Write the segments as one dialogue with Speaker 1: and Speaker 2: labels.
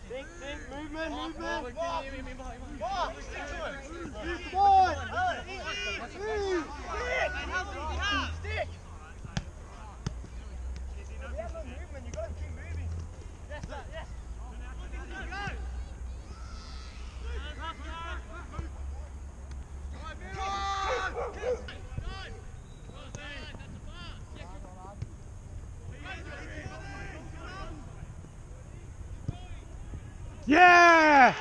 Speaker 1: Think, movement.
Speaker 2: Come on! Stick! We have no movement, you gotta keep moving. Yes, sir, yes.
Speaker 3: Yeah!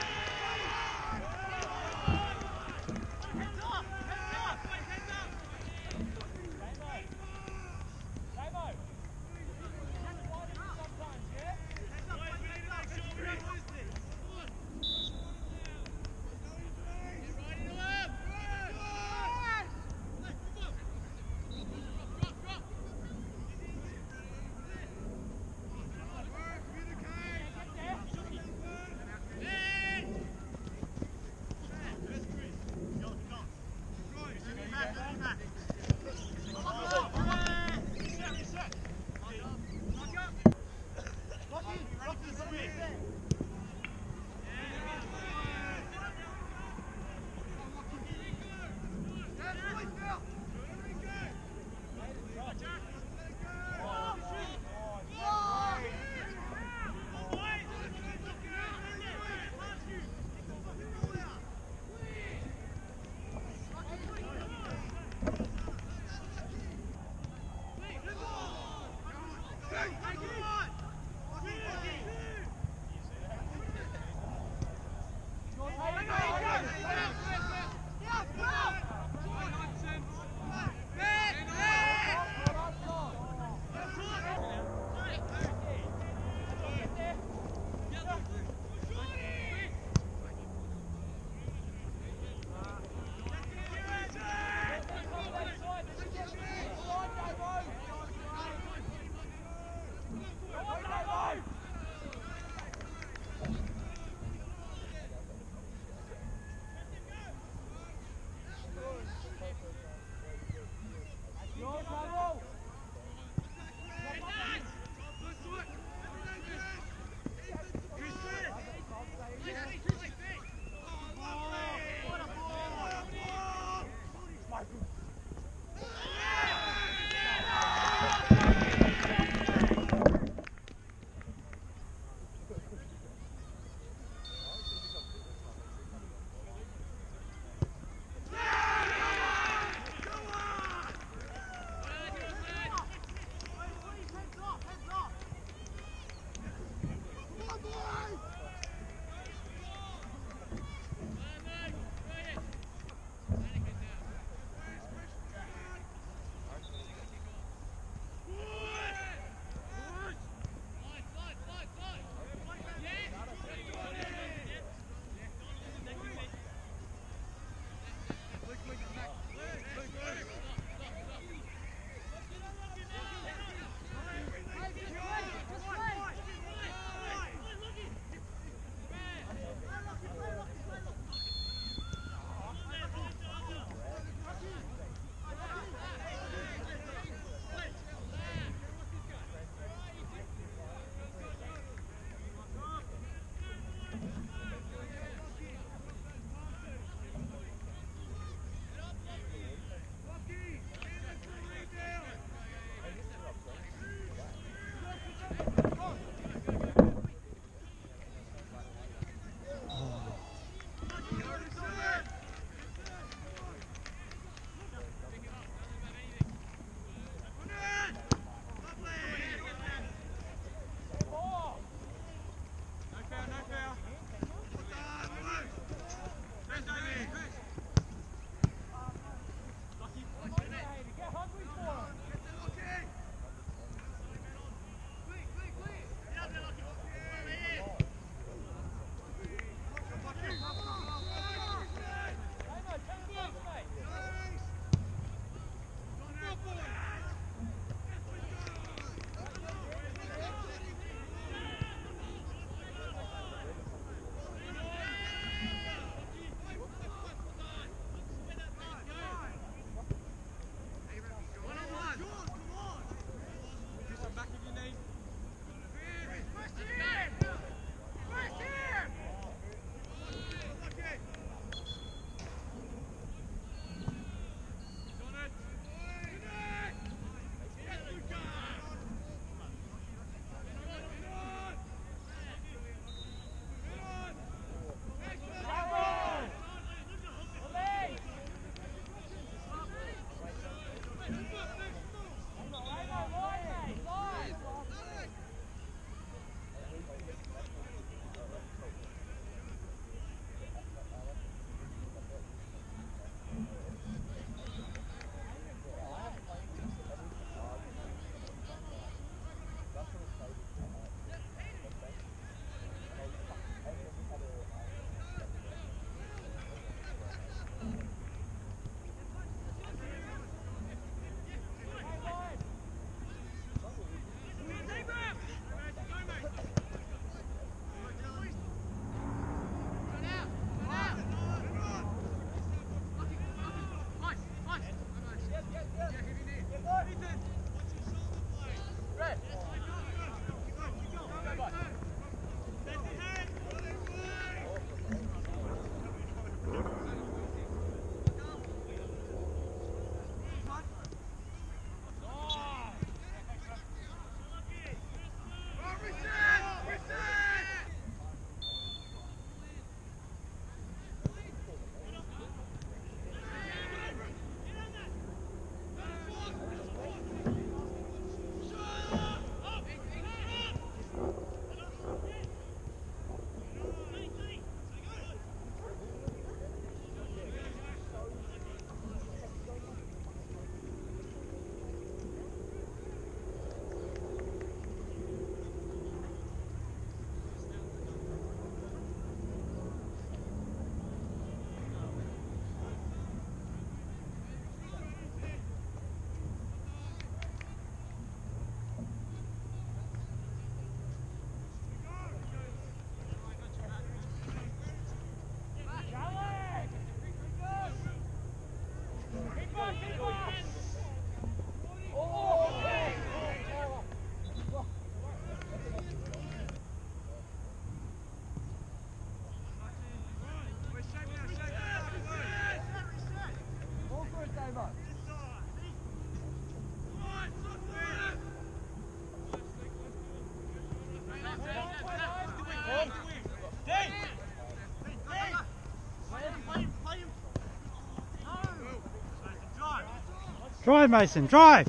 Speaker 1: Drive, Mason, drive!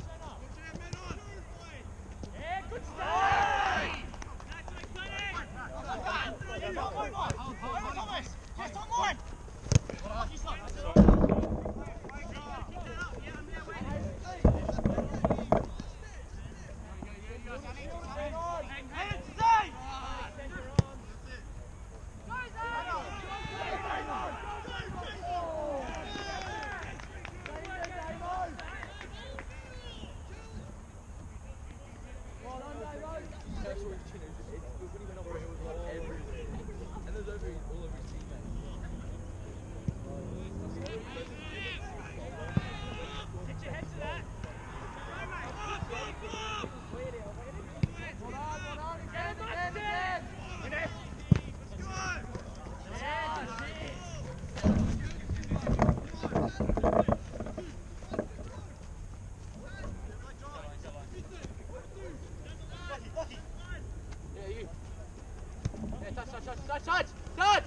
Speaker 3: Touch!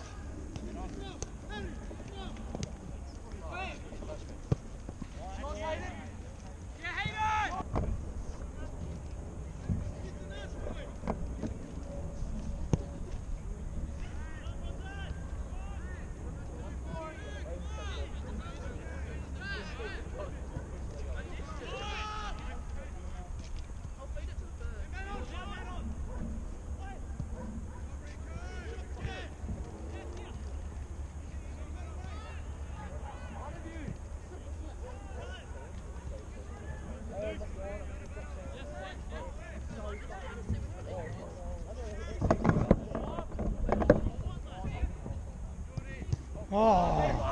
Speaker 1: Oh.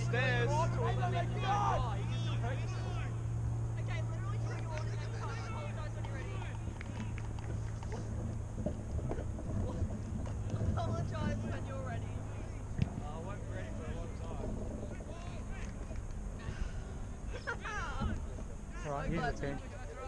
Speaker 2: stairs.
Speaker 4: Okay, literally throw you on and then apologise when you're ready. Apologise when you're ready.
Speaker 2: I won't be ready for a long time.
Speaker 1: Right, here's the thing.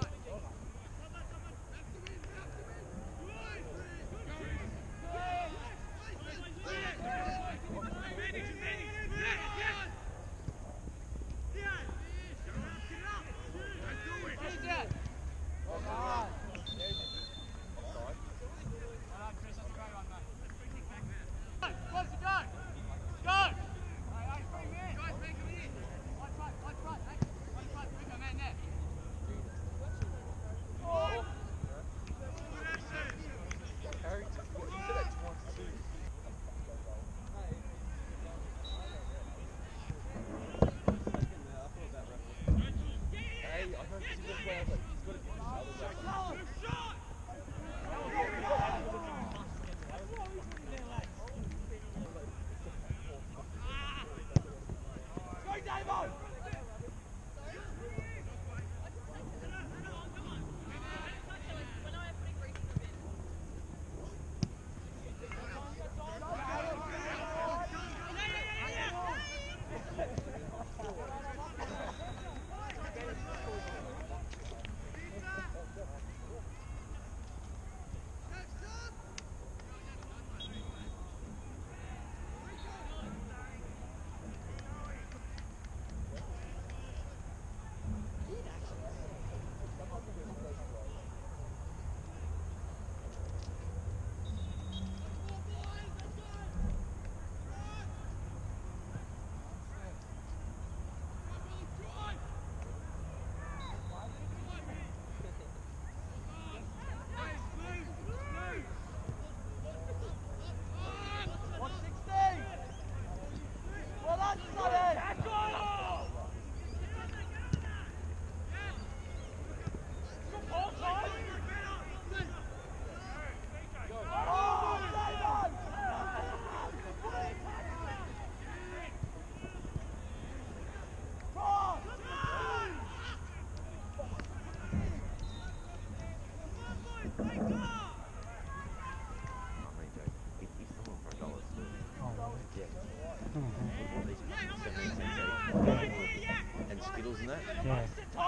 Speaker 5: And Skittles and that?
Speaker 1: Yeah.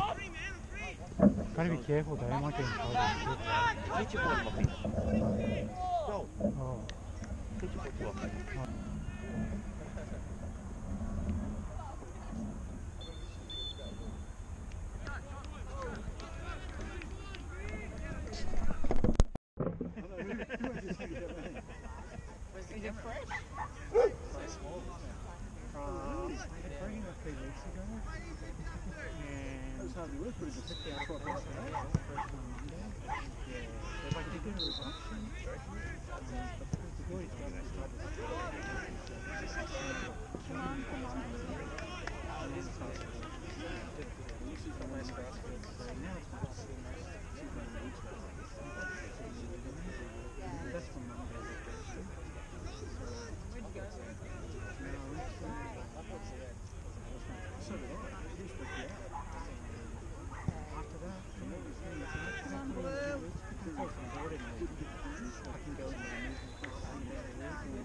Speaker 1: Gotta be careful though, I might get in trouble.
Speaker 5: Teach your boy mopping. Go.
Speaker 1: Oh.
Speaker 5: Teach your boy to off, mate.
Speaker 2: Is it fresh? So small.
Speaker 1: I had a training a few weeks ago, and
Speaker 6: That's hardly worth putting the pick down for a
Speaker 1: first on Monday. Yeah, so if I could get a reduction, the boys don't start to that's from Monday.
Speaker 6: So did I. He's the guy.
Speaker 1: After that, the more we spend, it's not exactly 2 weeks because I'm bored and I can go in there and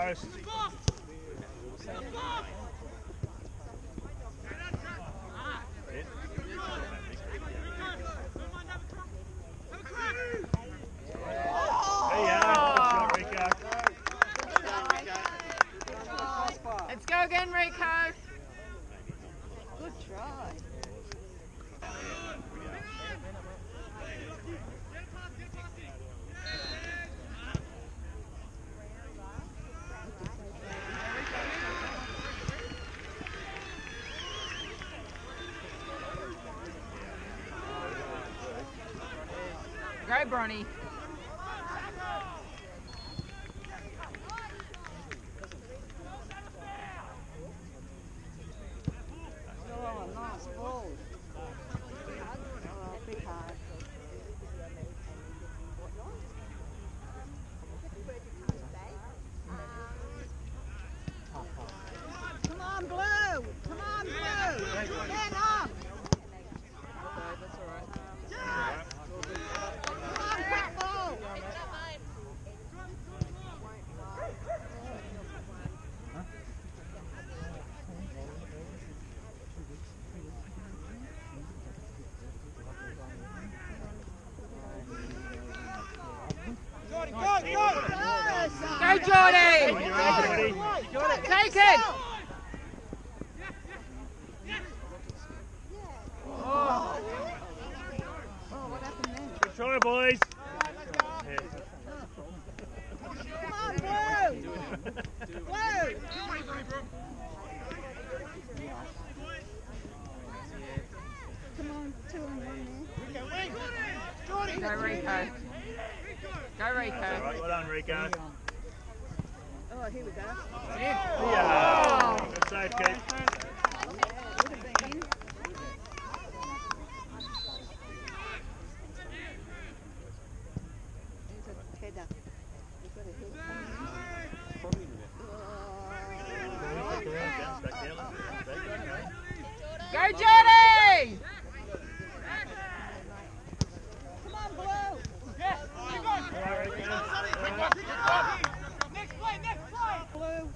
Speaker 2: post. There you are. Good shot, Rico.
Speaker 3: Let's go again, Rico.
Speaker 4: Good try.
Speaker 3: Go, Bronny.
Speaker 4: Oh, nice ball. Oh, big hard. Come on, Blue! Come on, Blue! Get up!
Speaker 3: That's all right.
Speaker 4: Come on, quick ball!
Speaker 3: Go, Jordy. Take it.
Speaker 4: Oh, what happened then?
Speaker 2: Good try, boys.
Speaker 4: Come on, Blue! Blue! Come on, 2 and 1 there.
Speaker 3: Go, Rico. Go, Rico.
Speaker 2: All right, well done, Rico.
Speaker 4: Oh, here we go.
Speaker 2: Yeah. Good save, Kate.
Speaker 4: Would have been. There's a header. We've got a header coming in.
Speaker 2: Bounce back down.
Speaker 3: Go, Jordy.
Speaker 4: Come on, Blue!
Speaker 2: All right, Rico. Next play.
Speaker 4: Blue!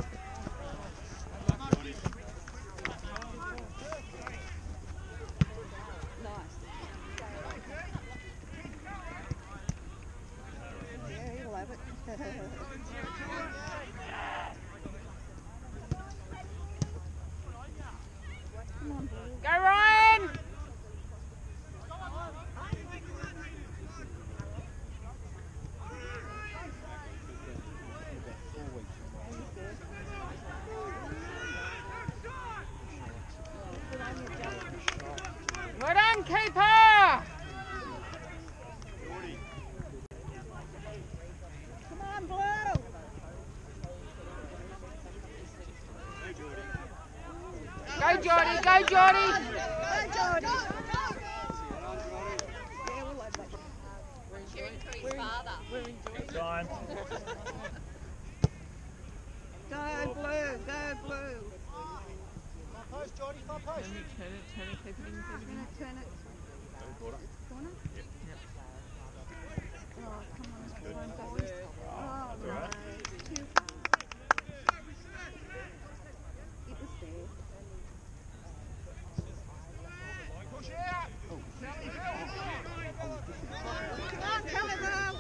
Speaker 4: Nice. Yeah, he'll have it. Come on, Blue.
Speaker 3: Go, Ryan. Well done, keeper.
Speaker 4: Come on, Blue!
Speaker 3: Go, Jordy. Go, Jordy.
Speaker 4: Go, Jordy! Yeah, we'll have that. Cheering for his father.
Speaker 2: Time.
Speaker 4: Go, Blue! Go, Blue!
Speaker 2: Post, Jordy. Far post.
Speaker 3: Turn it, keep it in,
Speaker 4: Turn it. Corner?
Speaker 3: Yep.
Speaker 4: Oh, come on, boys. Oh, no.
Speaker 2: alright.
Speaker 4: Too far. It was there.
Speaker 2: Push out.
Speaker 4: Come on, Calico!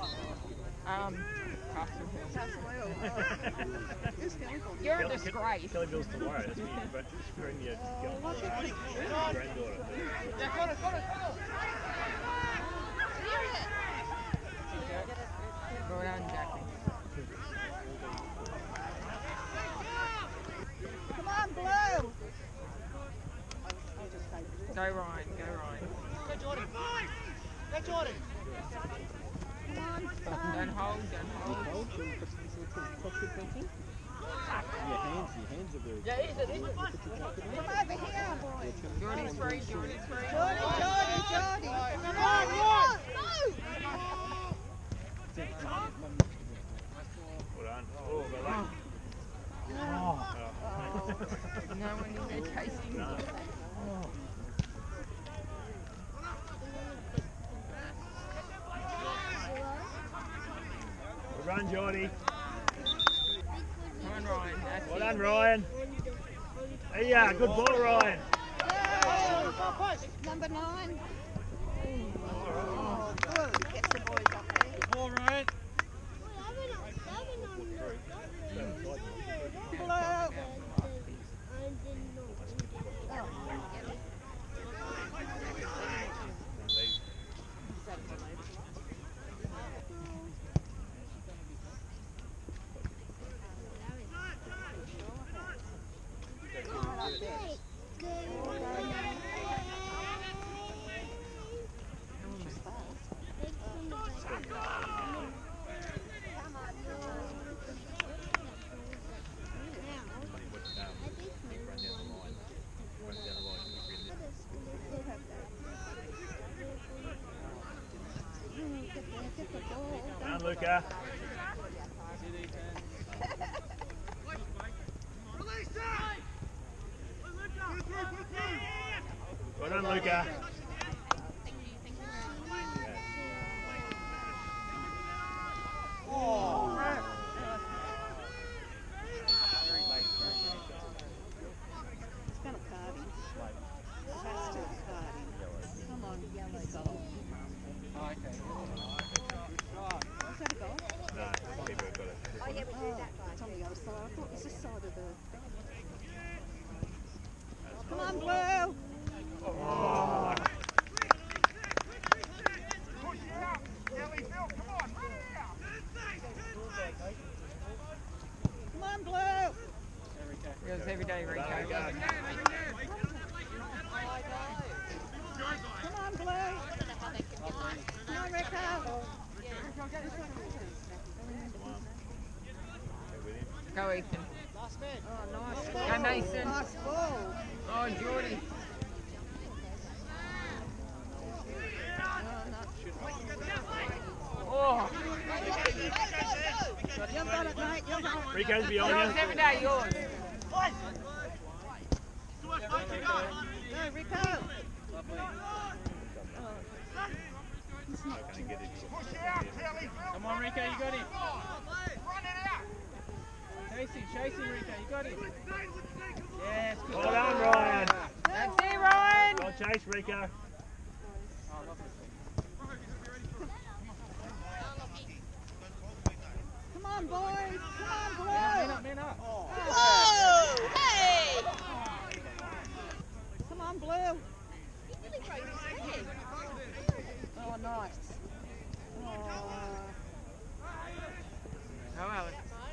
Speaker 3: Castle Hill.
Speaker 4: Castle Hill. This Calico.
Speaker 3: You're a disgrace.
Speaker 2: Kelly Bill's tomorrow. That's me. But bring your granddaughter.
Speaker 3: Go down, Jackie.
Speaker 4: Come on, Blue! I'll just take it.
Speaker 3: Go, Ryan. Go, Ryan.
Speaker 2: Go, Jordan. Go, Jordan.
Speaker 4: Come on, son.
Speaker 3: Don't hold. Don't hold.
Speaker 6: Your hands are very
Speaker 4: Come over here, boys.
Speaker 3: Jordy's free. Jordy's free.
Speaker 4: Jordy! Come on, move!
Speaker 2: Well done. Oh, well done.
Speaker 3: No one in there chasing.
Speaker 2: No. Well done, Jordy.
Speaker 1: Done, Ryan. Yeah, good ball, Ryan.
Speaker 4: Number 9. Oh, good. Get the boys up there.
Speaker 6: Ball, Ryan.
Speaker 4: Blue.
Speaker 1: Down, Luca. Well done, Luca.
Speaker 4: It's going to card him. It has to card him. Come on, yellow goal.
Speaker 6: Oh, okay.
Speaker 4: Was that a goal?
Speaker 1: No, people have got it.
Speaker 4: Oh, yeah, we do that. It's on the other side. I thought it was this side of the... Come on, Blue!
Speaker 1: Oh.
Speaker 2: Push it out. Kelly, Phil, come on. Run it out.
Speaker 4: Come on, Blue!
Speaker 3: It was every day, Rico.
Speaker 1: There we go.
Speaker 4: Come on, Blue! Come on, Rico!
Speaker 3: Go, Ethan.
Speaker 4: Oh, nice ball.
Speaker 3: Go, Mason.
Speaker 4: Nice ball.
Speaker 3: Oh, Geordie. Oh,
Speaker 4: You've got it, mate. You've got it.
Speaker 1: Rico's behind
Speaker 3: yours
Speaker 1: you.
Speaker 3: every day, yours.
Speaker 4: Go, Rico.
Speaker 2: Push it out, Kelly, Phil.
Speaker 6: Come on, Rico, you got him.
Speaker 2: Run it out.
Speaker 6: Chase him, Rico, you got him. Yes, good.
Speaker 1: Well done, Ryan.
Speaker 3: That's it, Ryan.
Speaker 1: Well chased, Rico.
Speaker 4: Come on, boys. Come on,
Speaker 6: Man
Speaker 4: Blue.
Speaker 6: up, man up.
Speaker 4: Whoa! Hey! Come on, Blue. Oh, nice. Oh,
Speaker 3: Oh, Alex.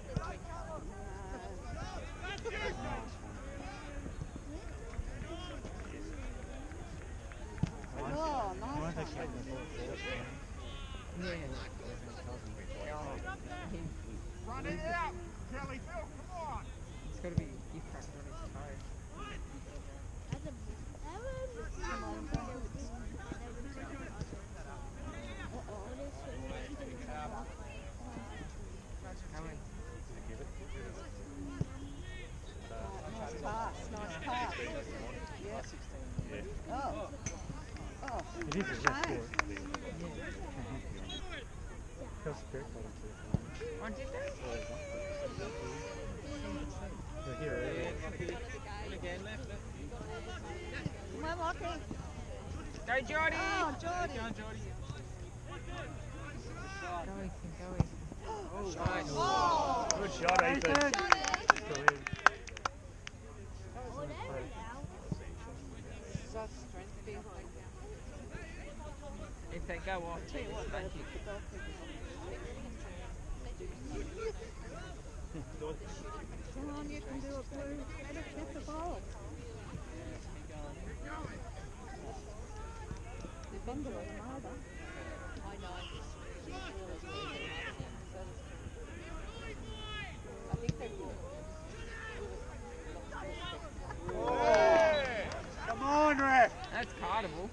Speaker 4: oh, nice.
Speaker 3: Yeah.
Speaker 2: Run it out. Kelly, Phil, come on.
Speaker 3: It's got to be gift wrapped on his toe.
Speaker 4: Come on, boys.
Speaker 3: Go in.
Speaker 4: Nice pass, nice pass. Yeah. Oh. Oh.
Speaker 1: It is a
Speaker 4: Shame.
Speaker 3: Oh, did they?
Speaker 6: Again, left.
Speaker 4: Come on, Lockie.
Speaker 3: Go, Geordie.
Speaker 4: Oh, Jordy.
Speaker 6: Go on, Geordie.
Speaker 3: Go, Ethan. Go, Ethan.
Speaker 6: Nice.
Speaker 4: Oh.
Speaker 1: Good shot, Ethan.
Speaker 3: If they go off,
Speaker 4: Tell you what,
Speaker 3: thank you.
Speaker 4: the goalkeeper's Come on, you can do it, Blue. Get the ball. They're bundling them over.
Speaker 2: Come on, ref.
Speaker 3: That's cardable.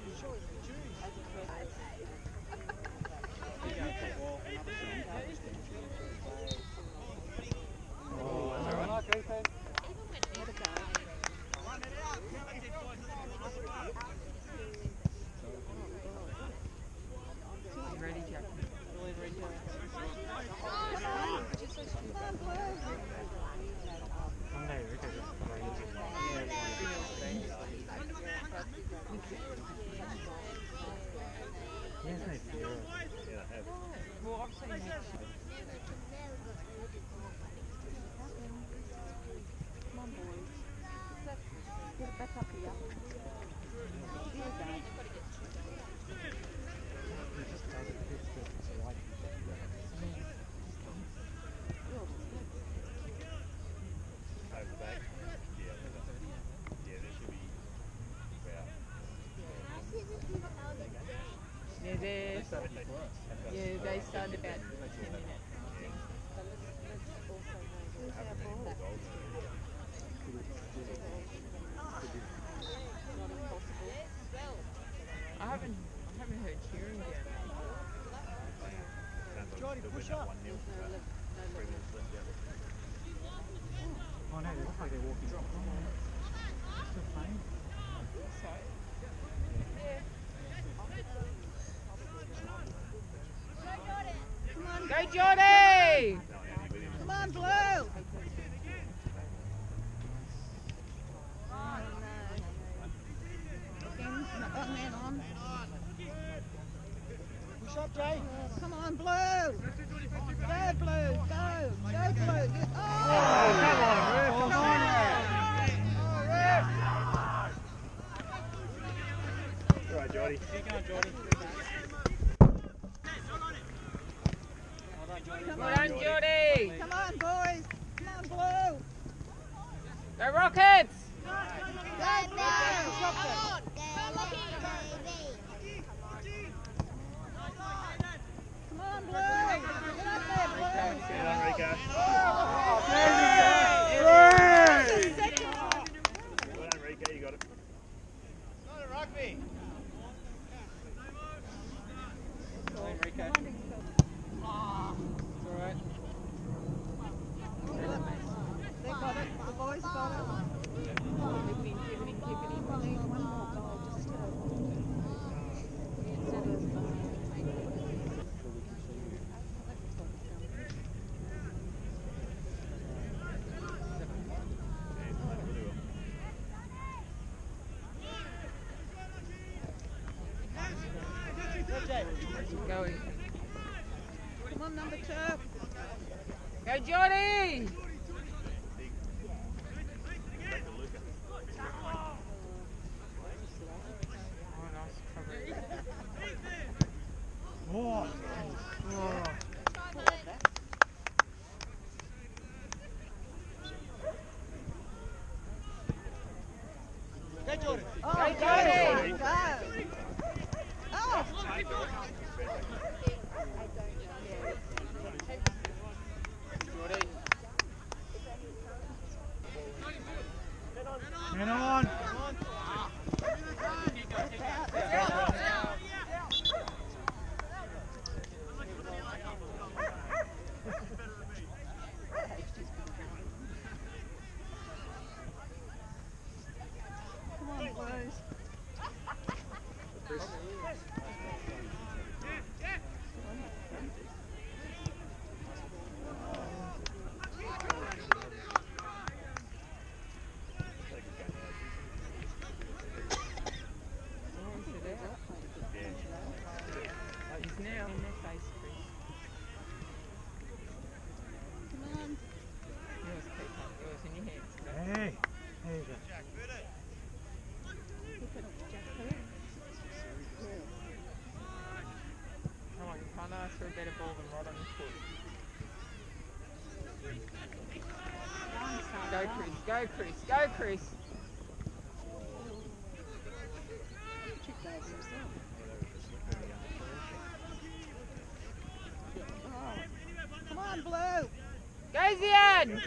Speaker 3: You ready, Jack?
Speaker 4: Come on, Blue.
Speaker 6: started before us.
Speaker 3: Yeah, they started about 10 minutes. I haven't heard cheering yet.
Speaker 1: Jordy, push up. Oh no, they look like they're walking. Still playing?
Speaker 3: So,
Speaker 4: Come on,
Speaker 3: go Jordy!
Speaker 4: come on, Blue. Man on.
Speaker 1: Push up, Jay.
Speaker 4: Come on, Blue. Go, Blue. Go, Blue. Oh,
Speaker 1: Come on, ref. Come on, ref. All right, Jordy.
Speaker 6: Keep going, Jordy.
Speaker 4: Come
Speaker 3: Well
Speaker 4: on,
Speaker 3: done, Jordy!
Speaker 4: come on, boys. Come on, Blue.
Speaker 3: Go Rockets!
Speaker 4: Go, Blue. Come on, Blue. Get up there, Blue.
Speaker 1: Get on, Rico.
Speaker 4: Second.
Speaker 1: Well done, Rico. You got it.
Speaker 2: Not a rugby.
Speaker 6: Come on, Rico. It's alright.
Speaker 4: They got it. The boys got it.
Speaker 3: Keep it in.
Speaker 4: One more goal just to...
Speaker 3: Going.
Speaker 4: Come on, number 2.
Speaker 3: Go Jordy! Oh, nice coverage.
Speaker 1: Oh.
Speaker 2: Go, Jordan.
Speaker 4: Oh,
Speaker 3: Go,
Speaker 4: go.
Speaker 3: Jordy.
Speaker 4: Go. Oh.
Speaker 6: Jordy.
Speaker 1: Get on.
Speaker 4: Come on, boys.
Speaker 3: He's now in their face, Chris.
Speaker 4: Come on.
Speaker 3: Yours, keep on. Yours in your hands.
Speaker 1: Hey. There you go.
Speaker 3: Come on, you can't ask for a better ball than right on his foot. Go, Chris. Go, Chris. Go, Chris.
Speaker 4: Come on, Blue.
Speaker 3: Go, Ziad!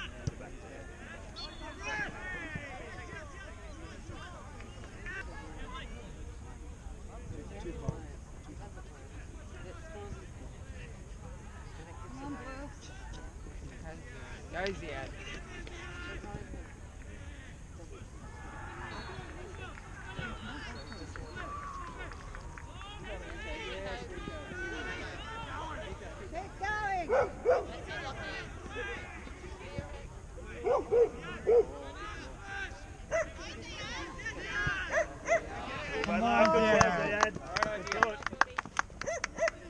Speaker 4: Come on, Blue.
Speaker 3: Go, Ziad.
Speaker 4: Keep going.
Speaker 1: Come on,
Speaker 6: Alright,
Speaker 1: Dad.
Speaker 6: Ziad.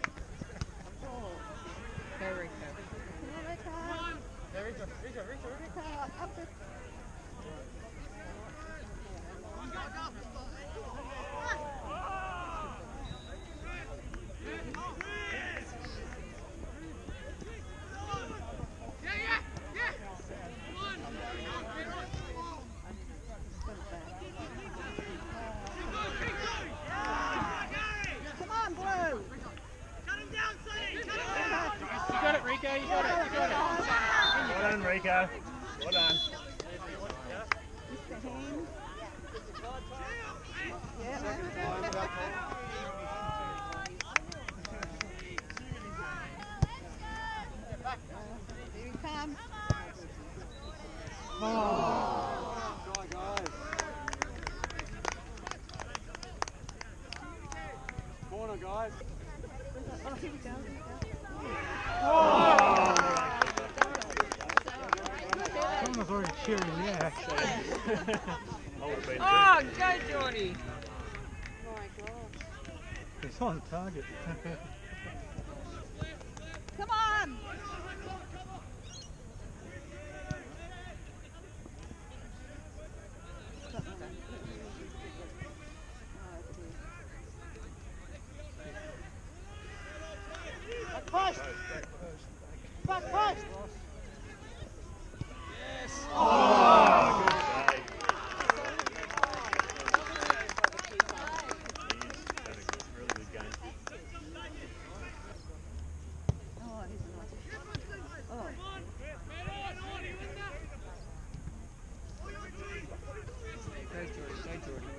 Speaker 3: Go, Rico.
Speaker 4: Come on, Rico.
Speaker 6: Rico, Rico, Rico, Rico. go, you got it, you got it.
Speaker 5: Well done, Rico. Well done.
Speaker 4: Mr. Haynes. Here he comes.
Speaker 2: Corner, guys.
Speaker 4: Oh, here we go.
Speaker 1: Someone was already cheering, yeah.
Speaker 5: I would have been
Speaker 3: Oh, go Geordie!
Speaker 1: It's on target.
Speaker 4: Come on!
Speaker 2: Push! Back post!
Speaker 5: Oh, good save. He's had a really good game.
Speaker 4: Oh, he's nice. Oh.
Speaker 6: Go Geordie, go Geordie.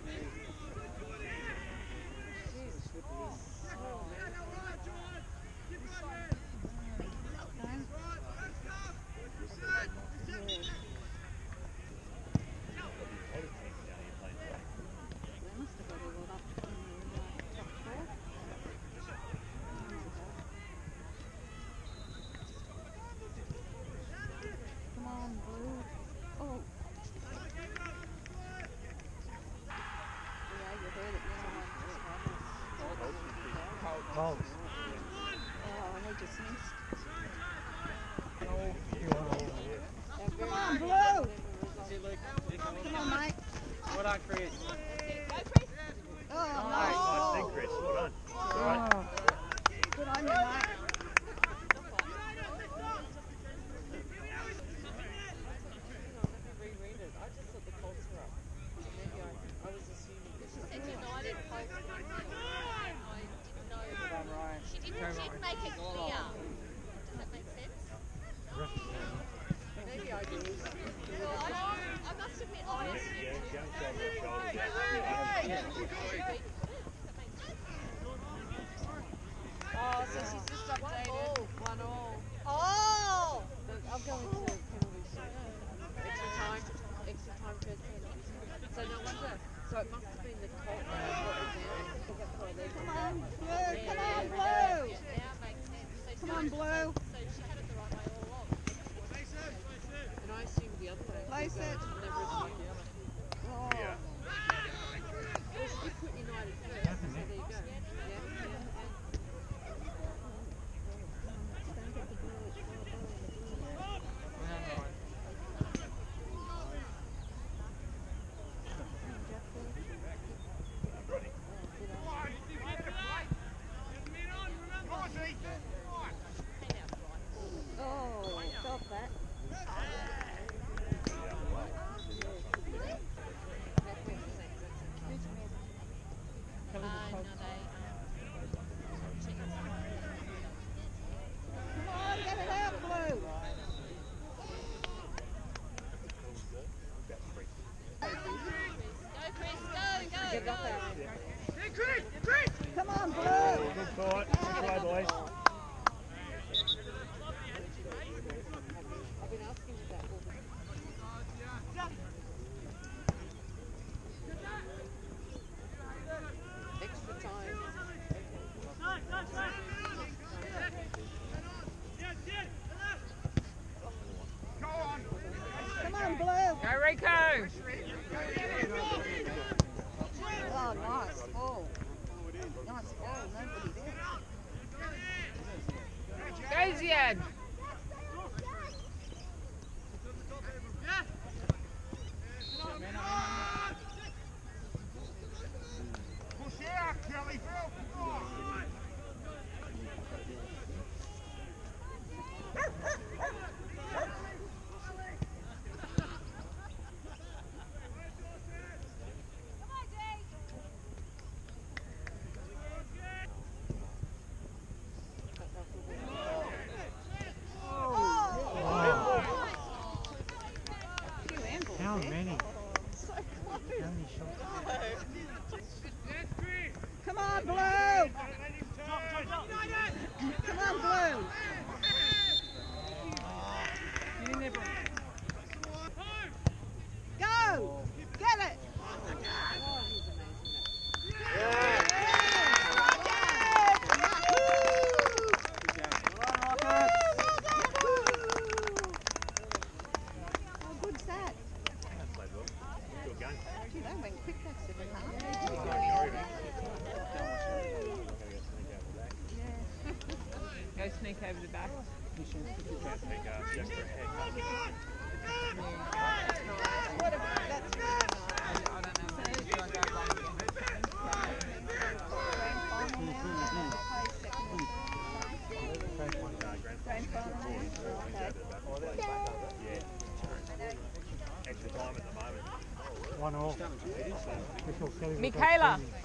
Speaker 4: Come on, Blue. Oh. Yeah, you heard it now.
Speaker 1: Colts.
Speaker 4: Oh, and they just missed.
Speaker 1: You want all of it.
Speaker 4: Come on, Blue!
Speaker 6: See, Luke.
Speaker 4: Come on, mate.
Speaker 6: Well done, Chris.
Speaker 4: Oh,
Speaker 5: Nice
Speaker 4: no.
Speaker 5: thing, Chris. Well done. All right.
Speaker 4: Good on you, mate.
Speaker 6: Well done, Ryan.
Speaker 7: She didn't make it clear. Does that make sense?
Speaker 3: Maybe I do.
Speaker 7: Well, I must admit, I assumed
Speaker 5: Yeah,
Speaker 7: too.
Speaker 5: go shoulder to shoulder.
Speaker 7: That makes sense.
Speaker 3: Oh, so she's just updated. 1-1.
Speaker 7: Oh!
Speaker 3: I'm going to penalty shoot. Extra time first penalty. So no wonder. So it must have been the Colt that brought it down because that's why they
Speaker 4: Come on, Blue. Come on, Blue.
Speaker 7: Now it makes sense. So
Speaker 4: Come on, Blue.
Speaker 7: So she had it the right way all along.
Speaker 3: and I assumed the other way.
Speaker 4: Place it.
Speaker 3: Never assumed it.
Speaker 4: Oh.
Speaker 5: Yeah.
Speaker 3: Well, she did put United first, so there you go. Yeah.
Speaker 4: Oh, stop that.
Speaker 7: No, they.
Speaker 4: Come on, get it out, Blue.
Speaker 7: Go, Chris, go, go, go.
Speaker 4: Come on, Blue.
Speaker 5: Good fight. Good play, boys.
Speaker 3: I've been asking you that all the extra time.
Speaker 4: Come on, Blue.
Speaker 3: Go Rico!
Speaker 4: Oh, nice. Oh. Nice ball. Nobody there.
Speaker 3: Go Ziad!
Speaker 2: Push out, Kelly.
Speaker 4: Blue! Come on, Blue!
Speaker 6: Get in there, Brent.
Speaker 4: Go! Get it! How good's that? Gee, that went quick, that second half.
Speaker 3: Go sneak over the back.
Speaker 4: What about that's
Speaker 3: I don't know. Do you want to go along again?
Speaker 4: grand final now? Grand final now? Okay.
Speaker 1: Extra time at the moment.
Speaker 8: 1-1.
Speaker 3: Michaela.